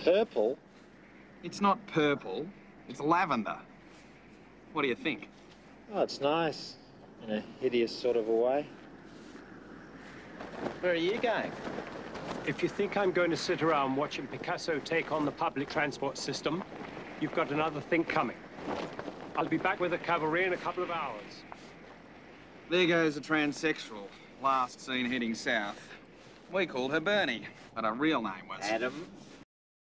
Purple? It's not purple, it's lavender. What do you think? Oh, it's nice. In a hideous sort of a way. Where are you going? If you think I'm going to sit around watching Picasso take on the public transport system, you've got another thing coming. I'll be back with the cavalry in a couple of hours. There goes a transsexual, last seen heading south. We called her Bernie, but her real name was... Adam.